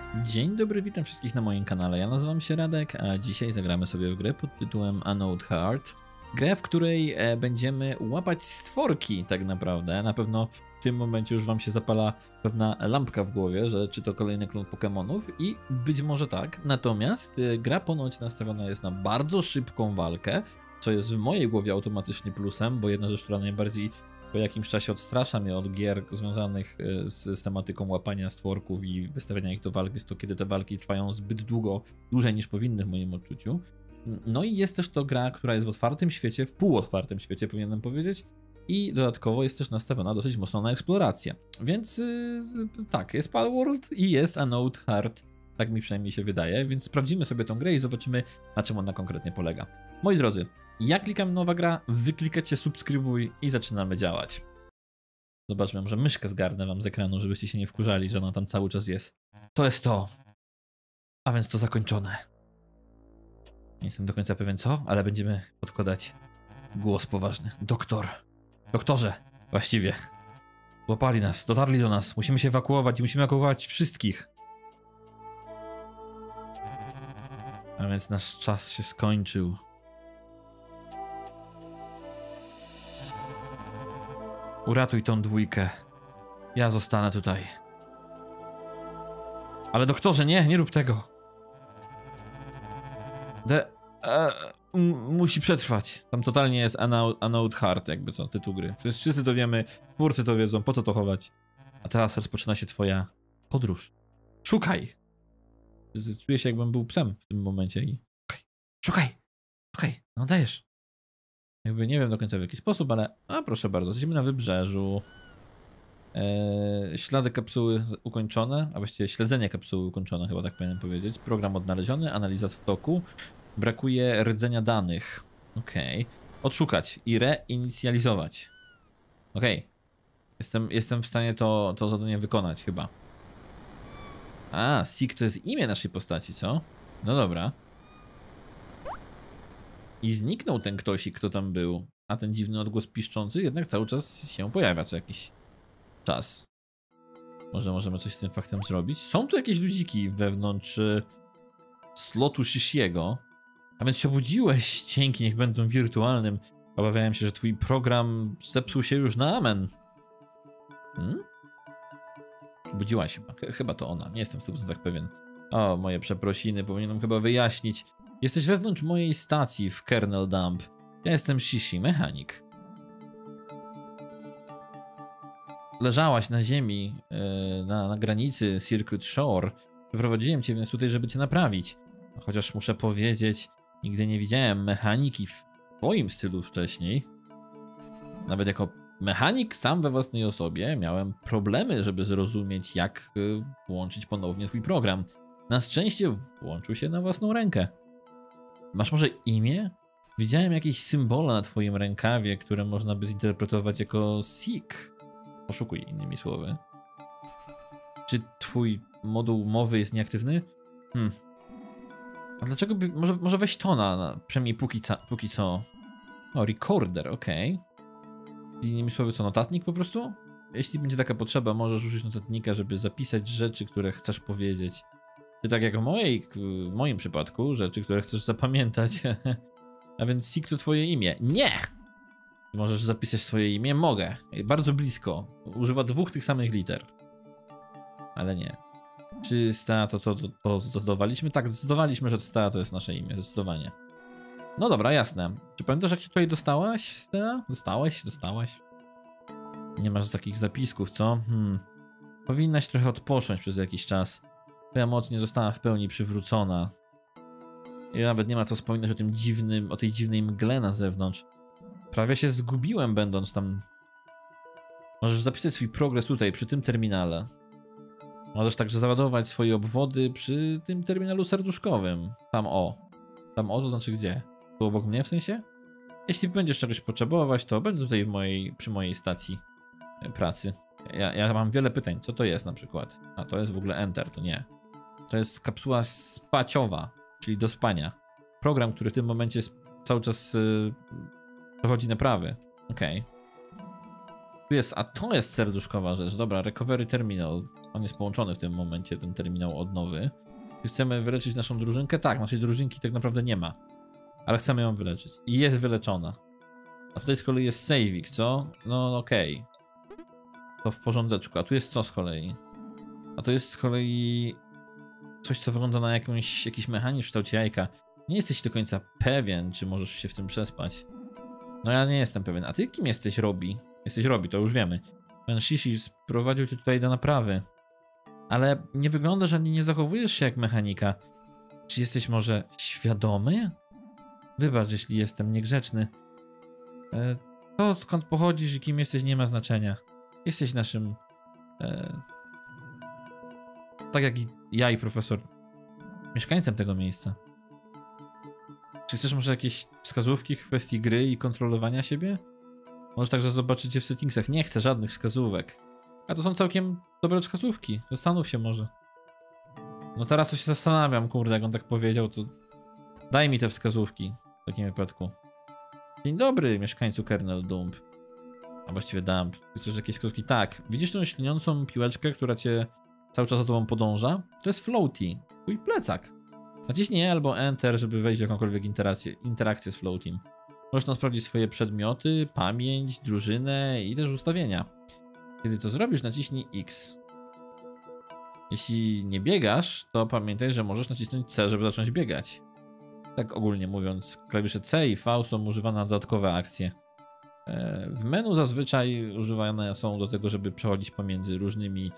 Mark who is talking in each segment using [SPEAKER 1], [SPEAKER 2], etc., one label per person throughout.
[SPEAKER 1] Dzień dobry, witam wszystkich na moim kanale. Ja nazywam się Radek, a dzisiaj zagramy sobie w grę pod tytułem Unknown Heart. Grę, w której będziemy łapać stworki tak naprawdę. Na pewno w tym momencie już wam się zapala pewna lampka w głowie, że czy to kolejny klon Pokemonów i być może tak. Natomiast gra ponoć nastawiona jest na bardzo szybką walkę, co jest w mojej głowie automatycznie plusem, bo jedna rzecz, która najbardziej po jakimś czasie odstrasza mnie od gier związanych z tematyką łapania stworków i wystawiania ich do walki, jest to, kiedy te walki trwają zbyt długo, dłużej niż powinny w moim odczuciu. No i jest też to gra, która jest w otwartym świecie, w półotwartym świecie powinienem powiedzieć, i dodatkowo jest też nastawiona dosyć mocno na eksplorację. Więc tak, jest Palworld i jest Unknown Heart, tak mi przynajmniej się wydaje, więc sprawdzimy sobie tą grę i zobaczymy, na czym ona konkretnie polega. Moi drodzy, ja klikam nowa gra, wy klikacie subskrybuj i zaczynamy działać. Zobaczmy, może myszkę zgarnę wam z ekranu, żebyście się nie wkurzali, że ona tam cały czas jest. To jest to. A więc to zakończone. Nie jestem do końca pewien co, ale będziemy podkładać głos poważny. Doktor. Doktorze. Właściwie. Złapali nas, dotarli do nas. Musimy się ewakuować i musimy ewakuować wszystkich. A więc nasz czas się skończył. Uratuj tą dwójkę. Ja zostanę tutaj. Ale doktorze, nie rób tego. Musi przetrwać. Tam totalnie jest Unknown Heart, jakby co, tytuł gry. Wszyscy to wiemy, twórcy to wiedzą, po co to chować. A teraz rozpoczyna się twoja podróż. Szukaj! Czuję się, jakbym był psem w tym momencie i... Szukaj! No dajesz. Jakby nie wiem do końca w jaki sposób, ale... A proszę bardzo, jesteśmy na wybrzeżu. Ślady kapsuły ukończone, a właściwie śledzenie kapsuły ukończone, chyba tak powinienem powiedzieć. Program odnaleziony, analiza w toku. Brakuje rdzenia danych. Okej. Odszukać i reinicjalizować. Okej. Jestem w stanie to zadanie wykonać chyba. A, Seek to jest imię naszej postaci, co? No dobra. I zniknął ten ktoś, kto tam był. A ten dziwny odgłos piszczący jednak cały czas się pojawia co jakiś czas. Może możemy coś z tym faktem zrobić? Są tu jakieś ludziki wewnątrz slotu Shishiego. A więc się obudziłeś, dzięki niech będą wirtualnym. Obawiałem się, że twój program zepsuł się już na amen. Obudziłaś chyba to ona, nie jestem w 100% pewien. O, moje przeprosiny, powinienem chyba wyjaśnić. Jesteś wewnątrz mojej stacji w Kernel Dump. Ja jestem Shishi, mechanik. Leżałaś na ziemi, na granicy Circuit Shore. Wyprowadziłem cię więc tutaj, żeby cię naprawić. Chociaż muszę powiedzieć, nigdy nie widziałem mechaniki w twoim stylu wcześniej. Nawet jako mechanik sam we własnej osobie miałem problemy, żeby zrozumieć, jak włączyć ponownie twój program. Na szczęście włączył się na własną rękę. Masz może imię? Widziałem jakieś symbole na twoim rękawie, które można by zinterpretować jako Seek. Poszukuj, innymi słowy. Czy twój moduł mowy jest nieaktywny? A dlaczego by... Może weź to przynajmniej póki co. O, recorder, okej. Innymi słowy co, notatnik po prostu? Jeśli będzie taka potrzeba, możesz użyć notatnika, żeby zapisać rzeczy, które chcesz powiedzieć. Czy tak jak w moim przypadku, rzeczy, które chcesz zapamiętać. A więc Seek to twoje imię. Nie! Możesz zapisać swoje imię? Mogę. Bardzo blisko. Używa dwóch tych samych liter. Ale nie. Czy Stea to zdecydowaliśmy? Tak, zdecydowaliśmy, że Stea to jest nasze imię. Zdecydowanie. No dobra, jasne. Czy pamiętasz, jak się tutaj dostałaś, Stea? Dostałaś? Nie masz takich zapisków, co? Powinnaś trochę odpocząć przez jakiś czas. Twoja moc nie została w pełni przywrócona. I nawet nie ma co wspominać o tej dziwnej mgle na zewnątrz. Prawie się zgubiłem, będąc tam. Możesz zapisać swój progres tutaj, przy tym terminale. Możesz także załadować swoje obwody przy tym terminalu serduszkowym. Tam o to znaczy gdzie? Tu obok mnie w sensie? Jeśli będziesz czegoś potrzebować, to będę tutaj przy mojej stacji pracy. Ja mam wiele pytań. Co to jest na przykład? A to jest w ogóle Enter, to nie. To jest kapsuła spaciowa, czyli do spania. Program, który w tym momencie cały czas przechodzi naprawy. Okej. Tu jest, a to jest serduszkowa rzecz. Dobra, Recovery Terminal. On jest połączony w tym momencie, ten terminal od nowy. Chcemy wyleczyć naszą drużynkę? Tak, naszej drużynki tak naprawdę nie ma. Ale chcemy ją wyleczyć. I jest wyleczona. A tutaj z kolei jest saving, co? No okej. To w porządeczku. A tu jest co z kolei? A to jest z kolei coś, co wygląda na jakiś mechanizm w kształcie jajka. Nie jesteś do końca pewien, czy możesz się w tym przespać. No ja nie jestem pewien. A ty kim jesteś, Robi? Jesteś Robi, to już wiemy. Pan Shishi sprowadził cię tutaj do naprawy. Ale nie wyglądasz ani nie zachowujesz się jak mechanika. Czy jesteś może świadomy? Wybacz, jeśli jestem niegrzeczny. To, skąd pochodzisz i kim jesteś, nie ma znaczenia. Jesteś naszym... tak jak ja i profesor, mieszkańcem tego miejsca. Czy chcesz może jakieś wskazówki w kwestii gry i kontrolowania siebie? Możesz także zobaczyć je w settingsach. Nie chcę żadnych wskazówek. A to są całkiem dobre wskazówki. Zastanów się może. No teraz to się zastanawiam, kurde, jak on tak powiedział, to daj mi te wskazówki w takim wypadku. Dzień dobry, mieszkańcu Kernel Dump. A właściwie Dump. Chcesz jakieś wskazówki? Tak. Widzisz tą śliniącą piłeczkę, która cię cały czas za tobą podąża? To jest Floaty, twój plecak. Naciśnij albo Enter, żeby wejść w jakąkolwiek interakcję z Floatim. Możesz tam sprawdzić swoje przedmioty, pamięć, drużynę i też ustawienia. Kiedy to zrobisz, naciśnij X. Jeśli nie biegasz, to pamiętaj, że możesz nacisnąć C, żeby zacząć biegać. Tak ogólnie mówiąc, klawisze C i V są używane na dodatkowe akcje. W menu zazwyczaj używane są do tego, żeby przechodzić pomiędzy różnymi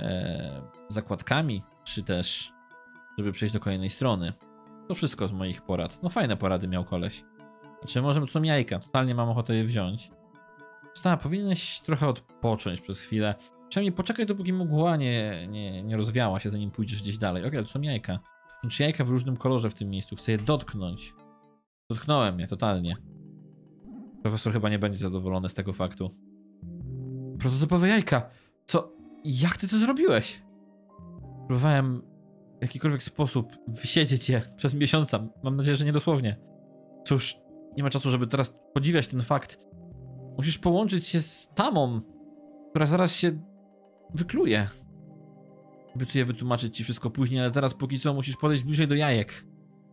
[SPEAKER 1] zakładkami, czy też żeby przejść do kolejnej strony. To wszystko z moich porad. No fajne porady miał koleś. Znaczy możemy, tu są jajka, totalnie mam ochotę je wziąć. Powinieneś trochę odpocząć przez chwilę. Przynajmniej poczekaj, dopóki mgła nie rozwiała się, zanim pójdziesz gdzieś dalej. Okej, to są jajka. Są 3 jajka w różnym kolorze w tym miejscu. Chcę je dotknąć. Dotknąłem je, totalnie. Profesor chyba nie będzie zadowolony z tego faktu. Prototypowe jajka! Co? Jak ty to zrobiłeś? Próbowałem w jakikolwiek sposób wysiedzieć je przez miesiąca. Mam nadzieję, że nie dosłownie. Cóż, nie ma czasu, żeby teraz podziwiać ten fakt. Musisz połączyć się z Tamą, która zaraz się wykluje. Obiecuję wytłumaczyć ci wszystko później, ale teraz póki co musisz podejść bliżej do jajek.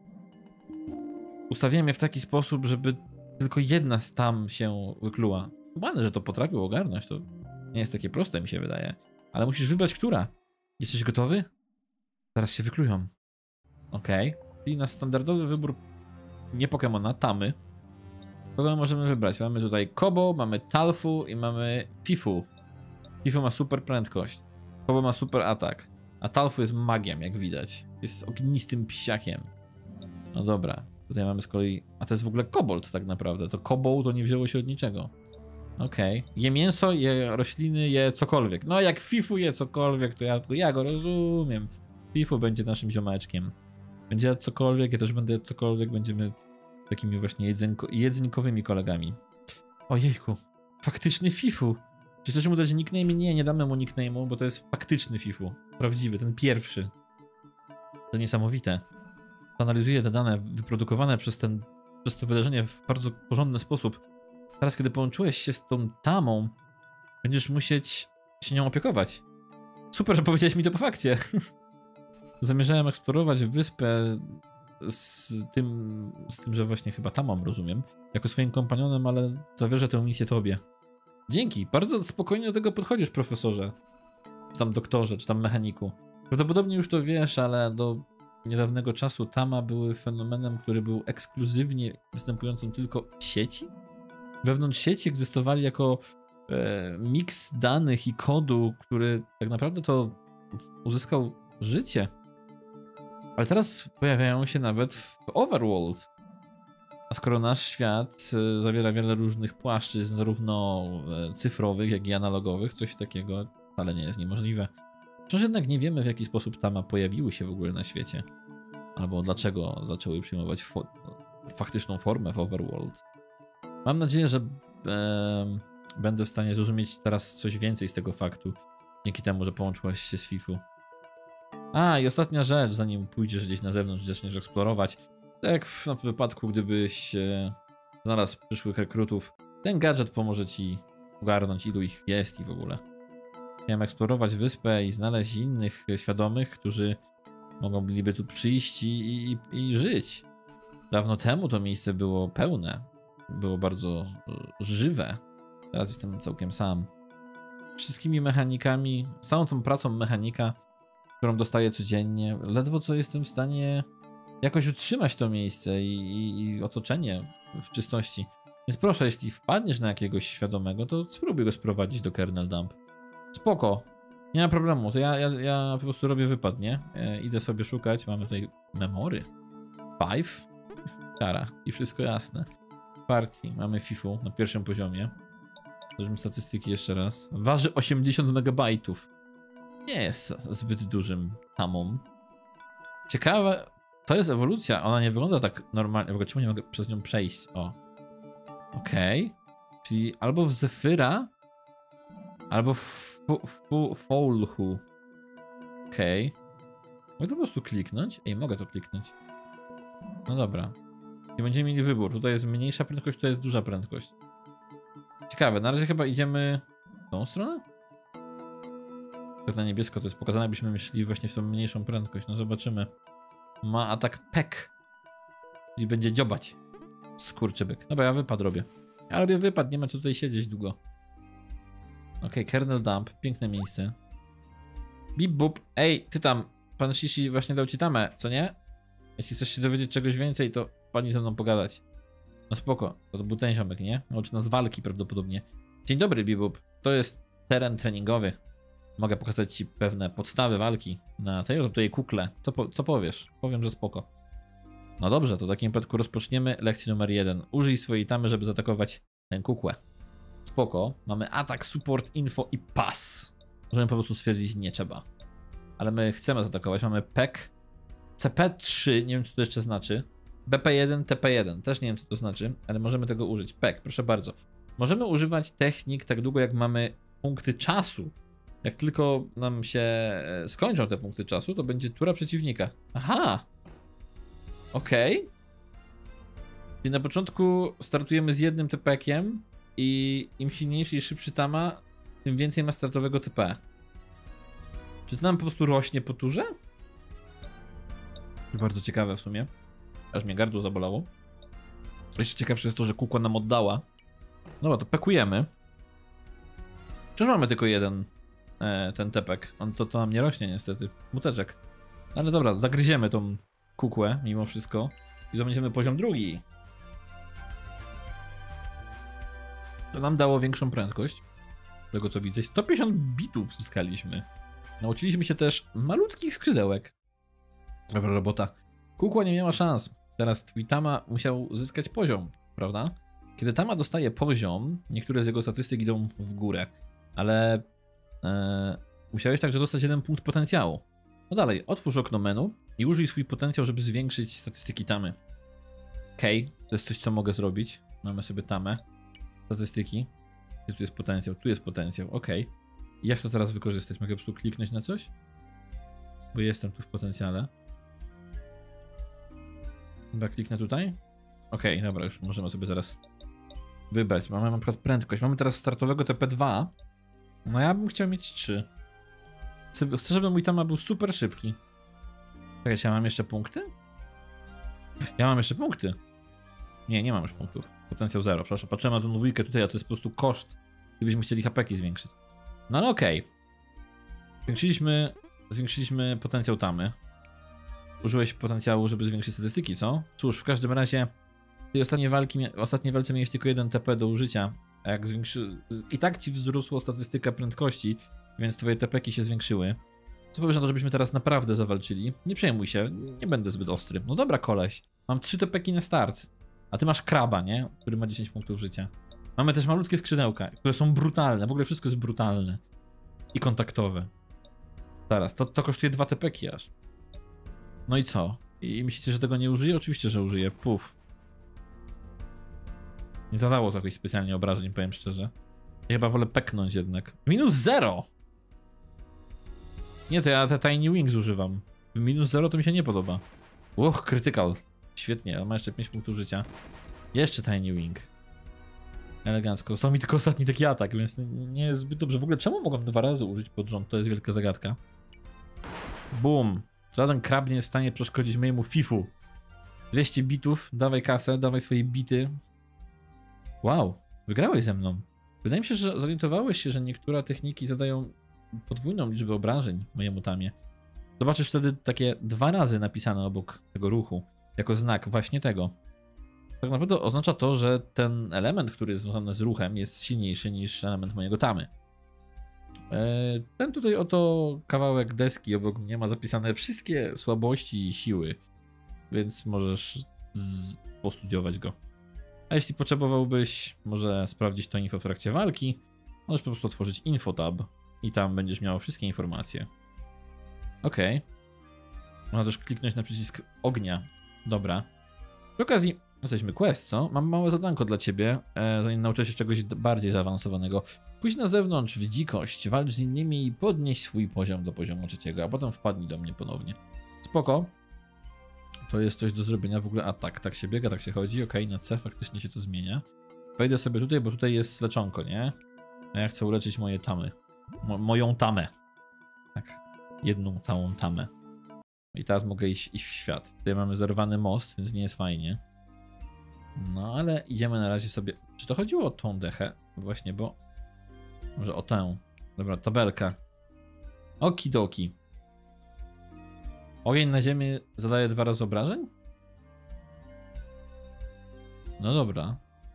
[SPEAKER 1] Ustawiłem je w taki sposób, żeby tylko jedna z Tam się wykluła. Chyba, że to potrafił ogarnąć, to nie jest takie proste, mi się wydaje. Ale musisz wybrać, która. Jesteś gotowy? Zaraz się wyklują. Okej. Czyli na standardowy wybór nie Pokemona, Tamy. Kogo możemy wybrać? Mamy tutaj Kobo, mamy Talfu i mamy Fifu. Fifu ma super prędkość. Kobo ma super atak. A Talfu jest magiem, jak widać. Jest ognistym psiakiem. No dobra. Tutaj mamy z kolei... A to jest w ogóle kobold tak naprawdę. To koboł to nie wzięło się od niczego. Okej. Je mięso, je rośliny, je cokolwiek. No jak Fifu je cokolwiek, to ja go rozumiem. Fifu będzie naszym ziomeczkiem. Będzie jadł cokolwiek, ja też będę jadł cokolwiek. Będziemy takimi właśnie jedzenikowymi kolegami. Ojejku. Faktyczny Fifu. Czy chcesz mu dać nickname? Nie damy mu nickname'u, bo to jest faktyczny Fifu. Prawdziwy, ten pierwszy. To niesamowite. Analizuję te dane wyprodukowane przez to wydarzenie w bardzo porządny sposób. Teraz, kiedy połączyłeś się z tą Tamą, będziesz musieć się nią opiekować. Super, że powiedziałeś mi to po fakcie. Zamierzałem eksplorować wyspę z tym, że właśnie chyba Tamą, rozumiem, jako swoim kompanionem, ale zawierzę tę misję tobie. Dzięki, bardzo spokojnie do tego podchodzisz, profesorze. Czy tam doktorze, czy tam mechaniku. Prawdopodobnie już to wiesz, ale do niedawnego czasu Tama były fenomenem, który był ekskluzywnie występującym tylko w sieci. Wewnątrz sieci egzystowali jako miks danych i kodu, który tak naprawdę to uzyskał życie. Ale teraz pojawiają się nawet w Overworld. A skoro nasz świat zawiera wiele różnych płaszczyzn, zarówno cyfrowych, jak i analogowych, coś takiego wcale nie jest niemożliwe. Wciąż jednak nie wiemy, w jaki sposób Tama pojawiły się w ogóle na świecie. Albo dlaczego zaczęły przyjmować faktyczną formę w Overworld. Mam nadzieję, że będę w stanie zrozumieć teraz coś więcej z tego faktu, dzięki temu, że połączyłaś się z Fifu. A, i ostatnia rzecz, zanim pójdziesz gdzieś na zewnątrz i zaczniesz eksplorować. Tak jak w wypadku, gdybyś znalazł przyszłych rekrutów, ten gadżet pomoże ci ogarnąć, ilu ich jest i w ogóle. Chciałem eksplorować wyspę i znaleźć innych świadomych, którzy mogliby tu przyjść i żyć. Dawno temu to miejsce było pełne. Było bardzo żywe. Teraz jestem całkiem sam. Wszystkimi mechanikami, z całą tą pracą mechanika, którą dostaję codziennie, ledwo co jestem w stanie jakoś utrzymać to miejsce i otoczenie w czystości. Więc proszę, jeśli wpadniesz na jakiegoś świadomego, to spróbuj go sprowadzić do Kernel Dump. Spoko. Nie ma problemu, to ja po prostu robię wypad, nie? Idę sobie szukać, mamy tutaj memory. 5? Kara. I wszystko jasne. Partii. Mamy FIFU na pierwszym poziomie. Zobaczymy statystyki jeszcze raz. Waży 80 MB. Nie jest zbyt dużym tamą. Ciekawe, to jest ewolucja, ona nie wygląda tak normalnie. W ogóle czemu nie mogę przez nią przejść? O. Okej. Czyli albo w Zephyra, albo w Foulhu. Okej. Mogę to po prostu kliknąć? Ej, mogę to kliknąć. No dobra. I będziemy mieli wybór. Tutaj jest mniejsza prędkość, tutaj jest duża prędkość. Ciekawe, na razie chyba idziemy w tą stronę? Tak na niebiesko to jest pokazane, jakbyśmy szli właśnie w tą mniejszą prędkość. No zobaczymy. Ma atak pek. Czyli będzie dziobać. Skurczybyk. Dobra, ja wypad robię. Ja robię wypad, nie ma co tutaj siedzieć długo. Okej, Kernel Dump. Piękne miejsce. Bip bup. Ej, ty tam. Pan Shishi właśnie dał ci tamę, co nie? Jeśli chcesz się dowiedzieć czegoś więcej, to pani ze mną pogadać. No spoko, to był ten ziomek, nie? Nauczy nas walki prawdopodobnie. Dzień dobry, Bibub. To jest teren treningowy. Mogę pokazać ci pewne podstawy walki na tej tutaj kukle. Co powiesz? Powiem, że spoko. No dobrze, to w takim wypadku rozpoczniemy lekcję numer 1. Użyj swojej tamy, żeby zaatakować tę kukłę. Spoko. Mamy atak, support, info i pas. Możemy po prostu stwierdzić, nie trzeba. Ale my chcemy zaatakować. Mamy PEK, CP3, nie wiem co to jeszcze znaczy. BP1, TP1, też nie wiem co to znaczy, ale możemy tego użyć. PEK, proszę bardzo. Możemy używać technik tak długo jak mamy punkty czasu. Jak tylko nam się skończą te punkty czasu, to będzie tura przeciwnika. Aha! Okej. Czyli na początku startujemy z jednym TP-kiem i im silniejszy i szybszy tama, tym więcej ma startowego TP. Czy to nam po prostu rośnie po turze? Bardzo ciekawe w sumie. Aż mnie gardło zabolało. Jeszcze ciekawsze jest to, że kukła nam oddała. Dobra, to pekujemy. Przecież mamy tylko jeden ten tepek. On to nam nie rośnie niestety. Muteczek. Ale dobra, zagryziemy tą kukłę mimo wszystko. I to będziemy poziom drugi. To nam dało większą prędkość. Z tego co widzę. 150 bitów zyskaliśmy. Nauczyliśmy się też malutkich skrzydełek. Dobra robota. Kukła nie miała szans. Teraz twój tama musiał zyskać poziom, prawda? Kiedy tama dostaje poziom, niektóre z jego statystyk idą w górę. Ale musiałeś także dostać 1 punkt potencjału. No dalej, otwórz okno menu i użyj swój potencjał, żeby zwiększyć statystyki tamy. Okej, to jest coś, co mogę zrobić. Mamy sobie tamę. Statystyki. Gdzie tu jest potencjał? Tu jest potencjał, okej. I jak to teraz wykorzystać? Mogę po prostu kliknąć na coś? Bo jestem tu w potencjale. Chyba kliknę tutaj? Okej, dobra, już możemy sobie teraz wybrać. Mamy na przykład prędkość. Mamy teraz startowego TP2. No ja bym chciał mieć 3. Chcę, żeby mój tama był super szybki. Czekajcie, ja mam jeszcze punkty? Ja mam jeszcze punkty. Nie mam już punktów. Potencjał 0, proszę. Patrzyłem na tą dwójkę tutaj, a to jest po prostu koszt. Gdybyśmy chcieli HP-ki zwiększyć. No ale okej. Zwiększyliśmy potencjał tamy. Użyłeś potencjału, żeby zwiększyć statystyki, co? Cóż, w każdym razie w tej ostatniej walce miałeś tylko 1 TP do użycia. A jak i tak ci wzrosła statystyka prędkości, więc twoje TP-ki się zwiększyły. Co powiesz na to, żebyśmy teraz naprawdę zawalczyli? Nie przejmuj się, nie będę zbyt ostry. No dobra, koleś. Mam 3 TP-ki na start. A ty masz kraba, nie? Który ma 10 punktów życia. Mamy też malutkie skrzydełka, które są brutalne. W ogóle wszystko jest brutalne. I kontaktowe. Zaraz, to kosztuje 2 TP-ki aż. No i co? I myślicie, że tego nie użyję? Oczywiście, że użyję. Puf. Nie zadało to jakoś specjalnie obrażeń, powiem szczerze. Ja chyba wolę peknąć jednak. Minus 0! Nie, to ja te Tiny Wings używam. Minus 0 to mi się nie podoba. Critical. Świetnie, on ma jeszcze 5 punktów życia. Jeszcze Tiny Wing. Elegancko. Został mi tylko ostatni taki atak, więc nie jest zbyt dobrze. W ogóle czemu mogłem 2 razy użyć pod rząd? To jest wielka zagadka. Boom. Żaden krab nie jest w stanie przeszkodzić mojemu fifu. 200 bitów, dawaj kasę, dawaj swoje bity. Wow, wygrałeś ze mną. Wydaje mi się, że zorientowałeś się, że niektóre techniki zadają podwójną liczbę obrażeń mojemu tamie. Zobaczysz wtedy takie 2 razy napisane obok tego ruchu, jako znak właśnie tego. Tak naprawdę oznacza to, że ten element, który jest związany z ruchem, jest silniejszy niż element mojego tamy. Ten tutaj oto kawałek deski obok mnie ma zapisane wszystkie słabości i siły, więc możesz postudiować go. A jeśli potrzebowałbyś może sprawdzić to info w trakcie walki, możesz po prostu otworzyć infotab i tam będziesz miał wszystkie informacje. Ok. Można też kliknąć na przycisk ognia. Dobra. Przy okazji, jesteśmy quest, co? Mam małe zadanko dla ciebie, zanim nauczę się czegoś bardziej zaawansowanego. Pójdź na zewnątrz w dzikość, walcz z innymi i podnieś swój poziom do poziomu 3, a potem wpadnij do mnie ponownie. Spoko. To jest coś do zrobienia w ogóle. A tak się biega, tak się chodzi. Ok, na C faktycznie się to zmienia. Wejdę sobie tutaj, bo tutaj jest leczonko, nie? A ja chcę uleczyć moje tamy. Moją tamę. Tak. Jedną całą tamę. I teraz mogę iść w świat. Tutaj mamy zerwany most, więc nie jest fajnie. No ale idziemy na razie sobie... Czy to chodziło o tą dechę? Właśnie, bo... Może o tę. Dobra, tabelka. Okidoki. Ogień na ziemię zadaje 2 razy obrażeń? No dobra.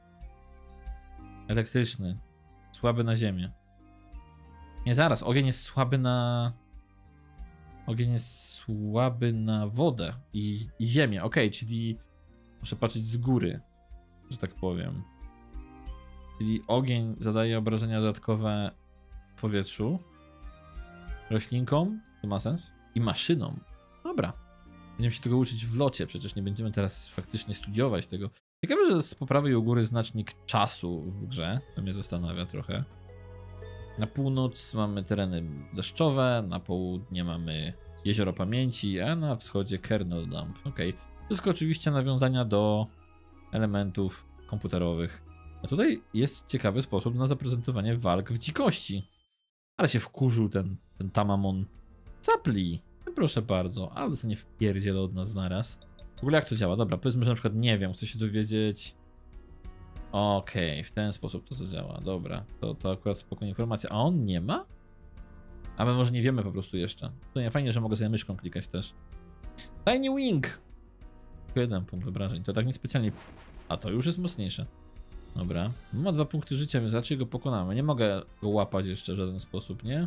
[SPEAKER 1] Elektryczny. Słaby na ziemię. Nie, zaraz. Ogień jest słaby na... Ogień jest słaby na wodę i ziemię. Ok, czyli muszę patrzeć z góry, że tak powiem. Czyli ogień zadaje obrażenia dodatkowe w powietrzu, roślinkom, to ma sens, i maszynom. Dobra. Będziemy się tego uczyć w locie, przecież nie będziemy teraz faktycznie studiować tego. Ciekawe, że z po prawej u góry znacznik czasu w grze, to mnie zastanawia trochę. Na północ mamy tereny deszczowe, na południe mamy jezioro pamięci, a na wschodzie kernel dump. Ok. Wszystko oczywiście nawiązania do elementów komputerowych. A tutaj jest ciekawy sposób na zaprezentowanie walk w dzikości. Ale się wkurzył ten Tamamon. Zapli. Proszę bardzo, ale to nie wpierdzielę od nas zaraz. W ogóle jak to działa? Dobra, powiedzmy, że na przykład nie wiem, chcę się dowiedzieć. Okej, w ten sposób to zadziała. Dobra, to akurat spokojna informacja. A on nie ma? A my może nie wiemy po prostu jeszcze. To nie fajnie, że mogę sobie myszką klikać też. Tiny Wing! Tylko 1 punkt obrażeń. To tak niespecjalnie. A to już jest mocniejsze. Dobra. Ma 2 punkty życia, więc raczej go pokonamy. Nie mogę go łapać jeszcze w żaden sposób, nie?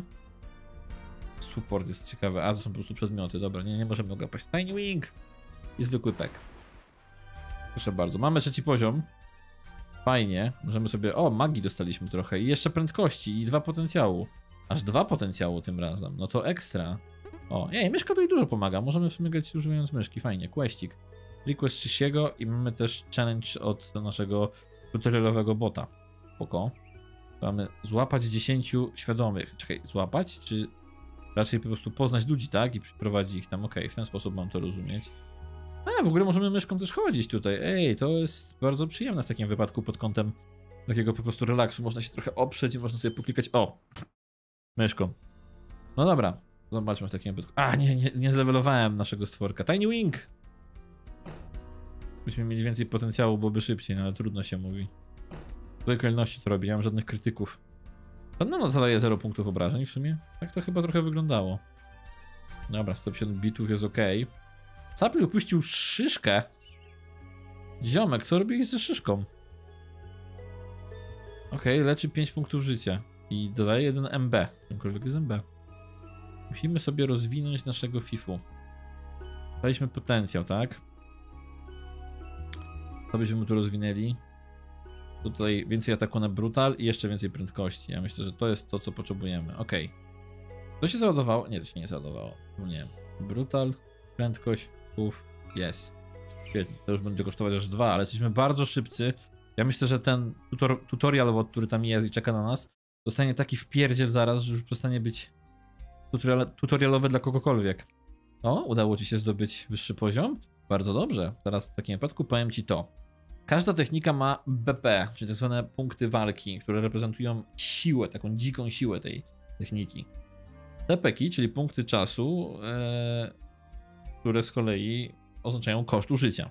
[SPEAKER 1] Support jest ciekawy. A to są po prostu przedmioty. Dobra, nie możemy go łapać. Tiny Wing! I zwykły pek. Proszę bardzo. Mamy 3 poziom. Fajnie. Możemy sobie... O, magii dostaliśmy trochę. I jeszcze prędkości. I 2 potencjału. Aż 2 potencjału tym razem. No to ekstra. O, myszka tutaj dużo pomaga. Możemy w sumie grać używając myszki. Fajnie. Questik. Request Shishiego i mamy też challenge od naszego tutorialowego bota. Spoko. Mamy złapać 10 świadomych. Czekaj, złapać? Czy raczej po prostu poznać ludzi, tak? I przyprowadzić ich tam. Okej, w ten sposób mam to rozumieć. A, w ogóle możemy myszką też chodzić tutaj. Ej, to jest bardzo przyjemne w takim wypadku pod kątem takiego po prostu relaksu. Można się trochę oprzeć i można sobie poklikać. O! Myszką. No dobra. Zobaczmy w takim wypadku. A, nie zlewelowałem naszego stworka. Tiny Wing! Byśmy mieli więcej potencjału, byłoby szybciej, no ale trudno się mówi. W tej kolejności to robi, ja mam żadnych krytyków. No zadaje 0 punktów obrażeń w sumie. Tak to chyba trochę wyglądało. Dobra, 150 bitów jest ok. Sapli upuścił szyszkę. Ziomek, co robiłeś ze szyszką? Okej, leczy 5 punktów życia. I dodaje 1 MB. Czymkolwiek jest MB. Musimy sobie rozwinąć naszego fifu. Daliśmy potencjał, tak? Co byśmy mu tu rozwinęli? Tutaj więcej ataku na brutal i jeszcze więcej prędkości. Ja myślę, że to jest to, co potrzebujemy. Okej. To się załadowało? Nie, to się nie załadowało. Nie. Brutal, prędkość, jest. Świetnie. To już będzie kosztować aż 2, ale jesteśmy bardzo szybcy. Ja myślę, że ten tutorial, który tam jest i czeka na nas, dostanie taki wpierdziel zaraz, że już przestanie być tutorialowy dla kogokolwiek. O, udało ci się zdobyć wyższy poziom? Bardzo dobrze. Teraz w takim wypadku powiem ci to. Każda technika ma BP, czyli tak zwane punkty walki, które reprezentują siłę, taką dziką siłę tej techniki. TPki, czyli punkty czasu, które z kolei oznaczają koszt użycia.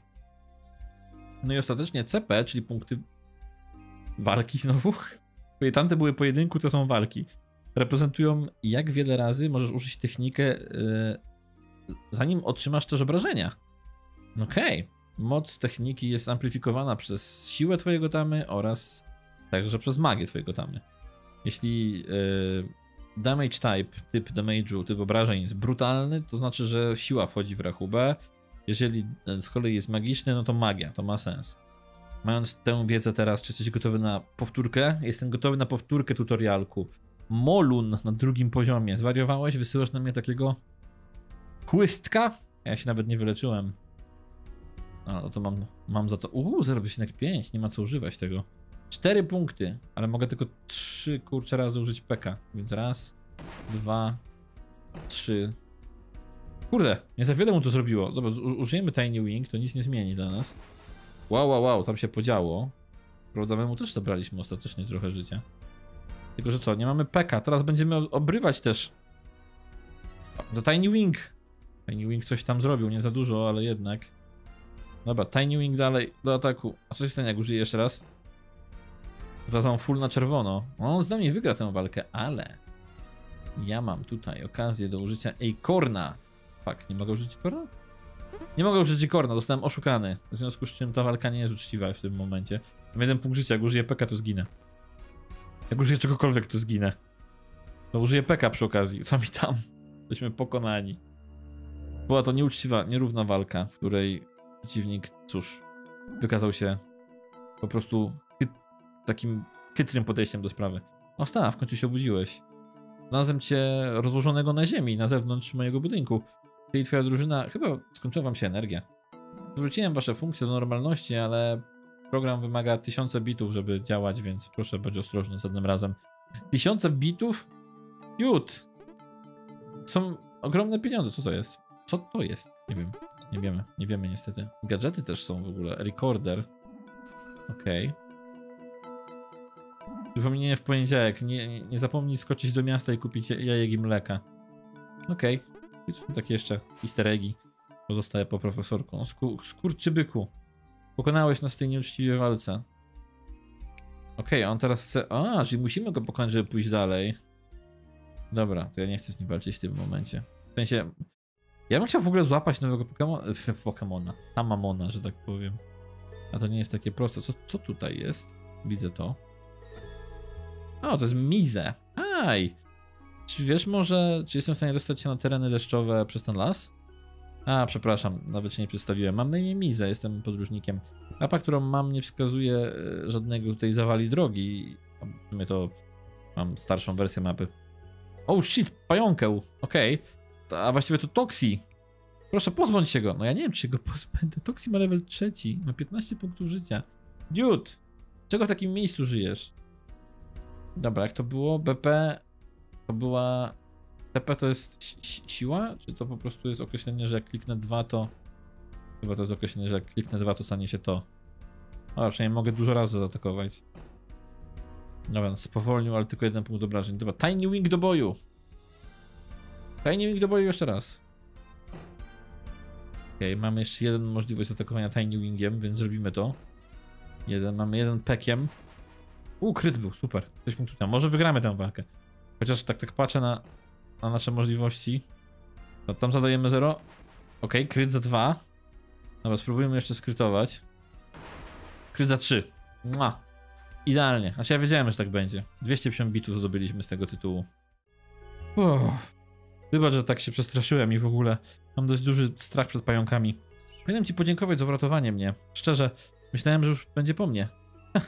[SPEAKER 1] No i ostatecznie CP, czyli punkty walki znowu. Tamte były pojedynku, to są walki. Reprezentują, jak wiele razy możesz użyć technikę, zanim otrzymasz też obrażenia. Okej. Moc techniki jest amplifikowana przez siłę twojego tamy oraz także przez magię twojego tamy. Jeśli damage type, typ damage'u, typ obrażeń jest brutalny, to znaczy, że siła wchodzi w rachubę. Jeżeli z kolei jest magiczny, no to magia, to ma sens. Mając tę wiedzę teraz, czy jesteś gotowy na powtórkę? Jestem gotowy na powtórkę tutorialku. Molun na 2. poziomie. Zwariowałeś? Wysyłasz na mnie takiego chłystka? Ja się nawet nie wyleczyłem. No to mam za to... 0,5, nie ma co używać tego. 4 punkty, ale mogę tylko 3 kurczę razy użyć PK. Więc raz, 2, 3. Kurde, nie za wiele mu to zrobiło. Dobra, użyjemy Tiny Wing, to nic nie zmieni dla nas. Wow, tam się podziało. Prawda, my mu też zabraliśmy ostatecznie trochę życia. Tylko, że co, nie mamy PK, teraz będziemy obrywać też. Do Tiny Wing. Tiny Wing coś tam zrobił, nie za dużo, ale jednak. Dobra, Tiny Wing dalej, do ataku. A co się stanie, jak użyję jeszcze raz? Teraz mam full na czerwono. On z nami wygra tę walkę, ale... Ja mam tutaj okazję do użycia Acorna. Fuck, nie mogę użyć Acorna? Nie mogę użyć Acorna, zostałem oszukany. W związku z czym ta walka nie jest uczciwa w tym momencie. Mam 1 punkt życia, jak użyję PK, to zginę. Jak użyję czegokolwiek, to zginę. To użyję PK przy okazji, co mi tam? Jesteśmy pokonani. Była to nieuczciwa, nierówna walka, w której przeciwnik, cóż, wykazał się po prostu takim chytrym podejściem do sprawy. O, Stan, w końcu się obudziłeś. Znalazłem cię rozłożonego na ziemi, na zewnątrz mojego budynku. Ty i twoja drużyna... Chyba skończyła wam się energia. Wróciłem wasze funkcje do normalności, ale program wymaga 1000 bitów, żeby działać, więc proszę bądź ostrożny następnym razem. 1000 bitów? Jut! Są ogromne pieniądze, co to jest? Co to jest? Nie wiem. Nie wiemy niestety. Gadżety też są w ogóle. Recorder. Okej. Przypomnienie w poniedziałek. Nie zapomnij skoczyć do miasta i kupić jajek i mleka. Okej. I tu są takie jeszcze easter eggi. Pozostaje po profesorku. No, skurczybyku. Pokonałeś nas w tej nieuczciwej walce. Okej, on teraz chce... A, czyli musimy go pokonać, żeby pójść dalej. Dobra, to ja nie chcę z nim walczyć w tym momencie. W sensie... Ja bym chciał w ogóle złapać nowego Pokemona. Tamamona, że tak powiem. A to nie jest takie proste. Co tutaj jest? Widzę to. O, to jest Mize. Aj! Czy wiesz może, czy jestem w stanie dostać się na tereny deszczowe przez ten las? A, przepraszam, nawet się nie przedstawiłem. Mam na imię Mize, jestem podróżnikiem. Mapa, którą mam, nie wskazuje żadnego tutaj zawali drogi. W sumie to mam starszą wersję mapy. Oh shit, pająkę. Okej. A właściwie to Toxi. Proszę, pozbądź się go. No ja nie wiem, czy go pozbędę. Toxi ma level 3. Ma 15 punktów życia. Dude! Czego w takim miejscu żyjesz? Dobra, jak to było? BP to była... TP to jest siła? Czy to po prostu jest określenie, że jak kliknę 2 to... Chyba to jest określenie, że jak kliknę 2 to stanie się to. Dobra, przynajmniej mogę dużo razy zaatakować. Dobra, spowolnił, ale tylko 1 punkt obrażeń. Dobra, Tiny Wing do boju. Tiny Wing do boju jeszcze raz. Okej, mamy jeszcze jeden możliwość zaatakowania Tiny Wingiem, więc zrobimy to. Mamy jeden pekiem. Kryt był, super. 6 punktów. Może wygramy tę walkę. Chociaż tak patrzę na nasze możliwości. To tam zadajemy 0. Okej, kryt za 2. Dobra, spróbujemy jeszcze skrytować. Kryt za 3. Mua. Idealnie. Znaczy ja wiedziałem, że tak będzie. 250 bitów zdobyliśmy z tego tytułu. Wybacz, że tak się przestraszyłem i w ogóle mam dość duży strach przed pająkami. Powinienem ci podziękować za uratowanie mnie. Szczerze, myślałem, że już będzie po mnie.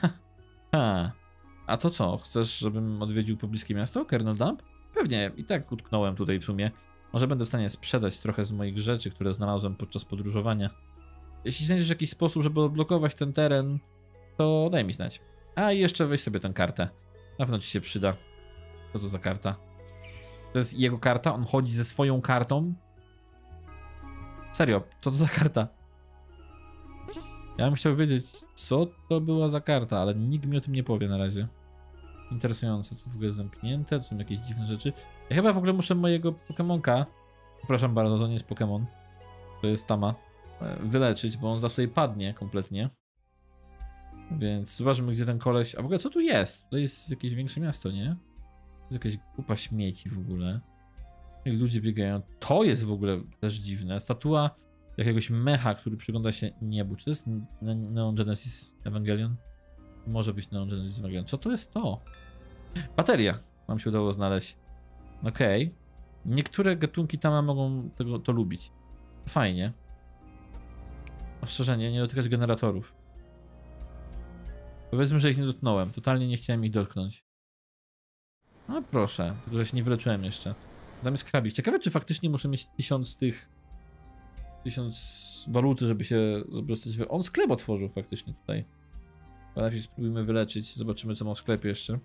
[SPEAKER 1] A to co? Chcesz, żebym odwiedził pobliskie miasto? Kernel Dump? Pewnie, i tak utknąłem tutaj w sumie. Może będę w stanie sprzedać trochę z moich rzeczy, które znalazłem podczas podróżowania. Jeśli znajdziesz jakiś sposób, żeby odblokować ten teren, to daj mi znać. A i jeszcze weź sobie tę kartę. Na pewno ci się przyda. Co to za karta? To jest jego karta? On chodzi ze swoją kartą? Serio, co to za karta? Ja bym chciał wiedzieć, co to była za karta, ale nikt mi o tym nie powie na razie. Interesujące, tu w ogóle jest zamknięte, tu są jakieś dziwne rzeczy. Ja chyba w ogóle muszę mojego Pokemonka, przepraszam bardzo, to nie jest Pokemon, to jest Tama, wyleczyć, bo on zaraz tutaj padnie kompletnie. Więc zobaczmy, gdzie ten koleś... A w ogóle co tu jest? To jest jakieś większe miasto, nie? To jest jakaś kupa śmieci w ogóle. I ludzie biegają. To jest w ogóle też dziwne. Statua jakiegoś mecha, który przygląda się niebu. Czy to jest Neon Genesis Evangelion? Może być Neon Genesis Evangelion. Co to jest to? Bateria. Nam się udało znaleźć. Okej. Niektóre gatunki Tama mogą to lubić. Fajnie. Ostrzeżenie, nie dotykać generatorów. Powiedzmy, że ich nie dotknąłem. Totalnie nie chciałem ich dotknąć. No proszę, tylko że się nie wyleczyłem jeszcze. Tam jest krabik. Ciekawe, czy faktycznie muszę mieć 1000 tych... 1000 waluty, żeby się dostać... On sklep otworzył faktycznie tutaj. Ale najpierw spróbujmy wyleczyć. Zobaczymy, co mam w sklepie jeszcze.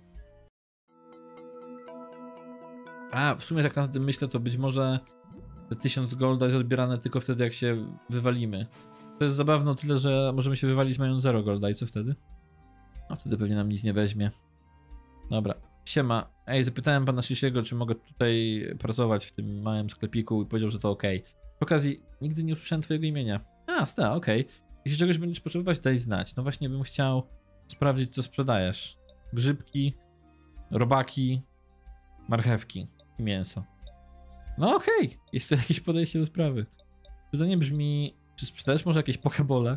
[SPEAKER 1] A, w sumie tak na tym myślę, to być może te 1000 golda jest odbierane tylko wtedy, jak się wywalimy. To jest zabawne o tyle, że możemy się wywalić mając 0 golda i co wtedy? A wtedy pewnie nam nic nie weźmie. Dobra. Siema. Ej, zapytałem pana Shishiego, czy mogę tutaj pracować w tym małym sklepiku i powiedział, że to ok. Przy okazji, nigdy nie usłyszałem twojego imienia. A, sta, okej. Jeśli czegoś będziesz potrzebować, daj znać. No właśnie bym chciał sprawdzić, co sprzedajesz. Grzybki, robaki, marchewki i mięso. No okej, jest tu jakieś podejście do sprawy. Pytanie brzmi, czy sprzedajesz może jakieś pokebole?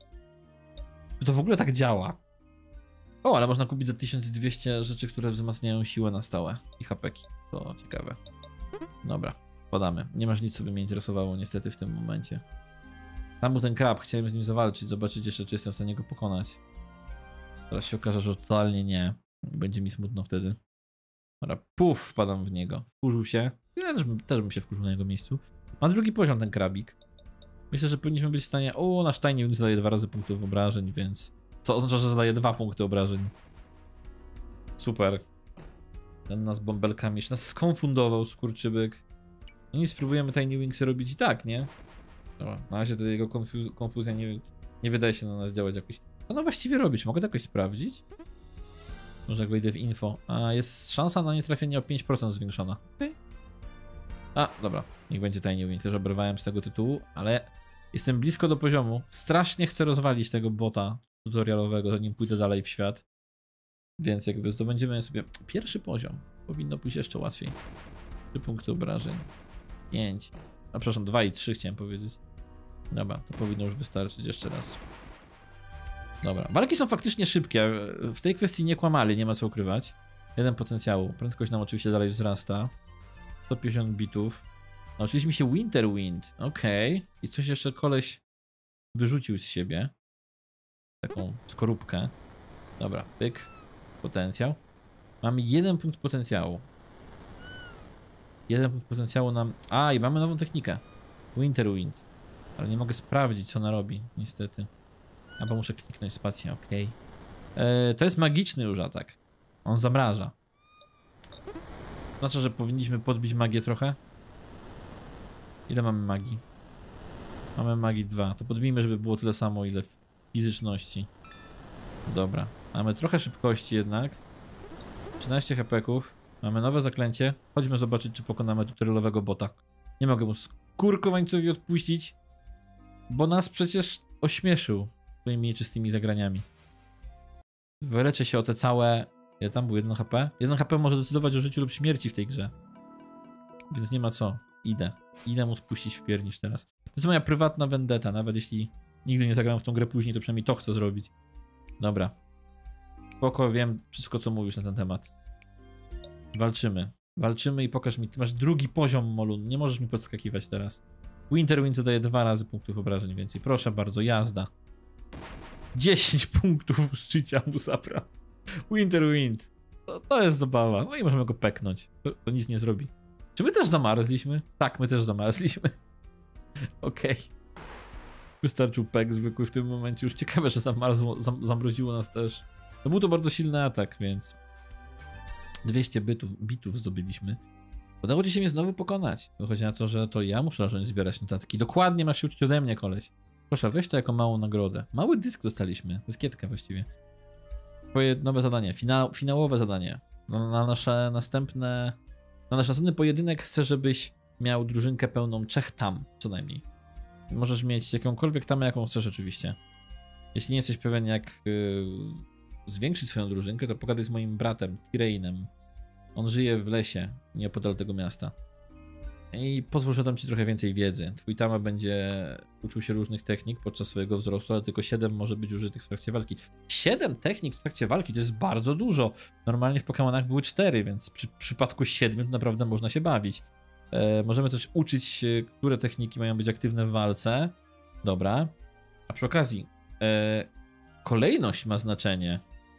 [SPEAKER 1] Czy to w ogóle tak działa? O, ale można kupić za 1200 rzeczy, które wzmacniają siłę na stałe i hapeki. To ciekawe. Dobra, podamy. Nie masz nic, co by mnie interesowało niestety w tym momencie. Tam był ten krab, chciałem z nim zawalczyć, zobaczyć jeszcze, czy jestem w stanie go pokonać. Teraz się okaże, że totalnie nie. Będzie mi smutno wtedy. Dobra, puf, wpadam w niego. Wkurzył się. Ja też bym się wkurzył na jego miejscu. Ma drugi poziom ten krabik. Myślę, że powinniśmy być w stanie... O, nasz Tiny zadaje 2 razy punktów obrażeń, więc... Co oznacza, że zadaje 2 punkty obrażeń. Super. Ten nas bąbelkami jeszcze nas skonfundował, skurczybyk. No i spróbujemy Tiny Wingsy robić i tak, nie? Dobra, na razie to jego konfuzja nie wydaje się na nas działać jakoś. Co ona właściwie robi? Czy mogę to jakoś sprawdzić? Może jak wejdę w info. A, jest szansa na nietrafienie o 5% zwiększona. Okay. A, dobra. Niech będzie Tiny Wing. Też oberwałem z tego tytułu, ale jestem blisko do poziomu. Strasznie chcę rozwalić tego bota tutorialowego, zanim pójdę dalej w świat. Więc jakby zdobędziemy sobie pierwszy poziom. Powinno pójść jeszcze łatwiej. 3 punkty obrażeń. 5. A przepraszam, 2 i 3 chciałem powiedzieć. Dobra, to powinno już wystarczyć jeszcze raz. Dobra, walki są faktycznie szybkie. W tej kwestii nie kłamali, nie ma co ukrywać. 1 potencjału. Prędkość nam oczywiście dalej wzrasta. 150 bitów. Nauczyliśmy mi się Winter Wind. Okej. I coś jeszcze koleś wyrzucił z siebie. Taką skorupkę. Dobra, pyk. Potencjał. Mamy 1 punkt potencjału. 1 punkt potencjału nam... A, i mamy nową technikę. Winter Wind. Ale nie mogę sprawdzić, co ona robi, niestety. Albo muszę kliknąć spację, ok. To jest magiczny już atak. On zamraża. Znaczy, że powinniśmy podbić magię trochę. Ile mamy magii? Mamy magii 2. To podbijmy, żeby było tyle samo, ile fizyczności. Dobra. Mamy trochę szybkości jednak. 13 hapeków. Mamy nowe zaklęcie. Chodźmy zobaczyć, czy pokonamy tutorialowego bota. Nie mogę mu skurkowańcowi odpuścić, bo nas przecież ośmieszył swoimi nieczystymi zagraniami. Wyleczę się o te całe... Ja tam był 1 HP? 1 HP może decydować o życiu lub śmierci w tej grze. Więc nie ma co. Idę. Idę mu spuścić w piernicz teraz. To jest moja prywatna vendetta. Nawet jeśli nigdy nie zagram w tą grę później, to przynajmniej to chcę zrobić. Dobra. Spoko, wiem wszystko, co mówisz na ten temat. Walczymy. Walczymy i pokaż mi. Ty masz drugi poziom, Molun. Nie możesz mi podskakiwać teraz. Winter Wind zadaje 2 razy punktów obrażeń więcej. Proszę bardzo, jazda. 10 punktów życia mu zabra. Winter Wind. To jest zabawa. No i możemy go peknąć. To nic nie zrobi. Czy my też zamarzliśmy? Tak, my też zamarzliśmy. Okej. Wystarczył pek zwykły w tym momencie. Już ciekawe, że zamroziło nas też. No był to bardzo silny atak, więc 200 bitów zdobyliśmy. Udało ci się mnie znowu pokonać. Wychodzi na to, że to ja muszę zacząć zbierać notatki. Dokładnie masz się uczyć ode mnie, koleś. Proszę, weź to jako małą nagrodę. Mały dysk dostaliśmy, dyskietkę właściwie. Twoje nowe zadanie, finałowe zadanie. Na nasz następny pojedynek chcę, żebyś miał drużynkę pełną 3 tam, co najmniej. Możesz mieć jakąkolwiek tamę, jaką chcesz oczywiście. Jeśli nie jesteś pewien, jak zwiększyć swoją drużynkę, to pogadaj z moim bratem, Tyreinem. On żyje w lesie, nieopodal tego miasta. I pozwól, że dam ci trochę więcej wiedzy. Twój tama będzie uczył się różnych technik podczas swojego wzrostu, ale tylko 7 może być użytych w trakcie walki. 7 technik w trakcie walki to jest bardzo dużo. Normalnie w Pokemonach były 4, więc w przypadku 7 to naprawdę można się bawić. Możemy też uczyć się, które techniki mają być aktywne w walce. Dobra. A przy okazji, kolejność ma znaczenie.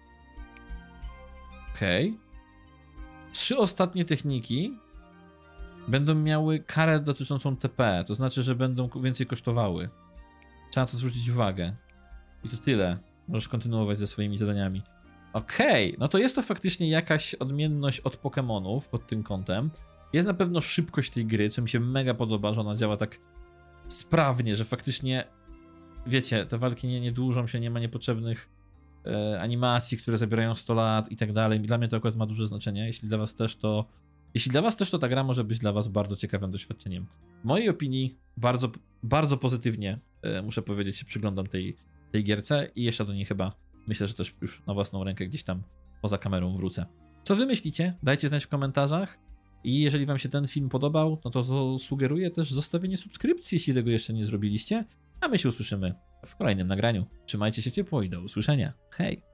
[SPEAKER 1] Okej. 3 ostatnie techniki będą miały karę dotyczącą TP, to znaczy, że będą więcej kosztowały. Trzeba to zwrócić uwagę. I to tyle. Możesz kontynuować ze swoimi zadaniami. Okej, no to jest to faktycznie jakaś odmienność od Pokemonów pod tym kątem. Jest na pewno szybkość tej gry, co mi się mega podoba, że ona działa tak sprawnie, że faktycznie, wiecie, te walki nie dłużą się, nie ma niepotrzebnych animacji, które zabierają 100 lat i tak dalej. Dla mnie to akurat ma duże znaczenie. Jeśli dla was też to ta gra może być dla was bardzo ciekawym doświadczeniem. W mojej opinii bardzo, bardzo pozytywnie, muszę powiedzieć, się przyglądam tej gierce i jeszcze do niej chyba myślę, że też już na własną rękę gdzieś tam poza kamerą wrócę. Co wy myślicie? Dajcie znać w komentarzach. I jeżeli wam się ten film podobał, no to sugeruję też zostawienie subskrypcji, jeśli tego jeszcze nie zrobiliście. A my się usłyszymy w kolejnym nagraniu. Trzymajcie się ciepło i do usłyszenia. Hej!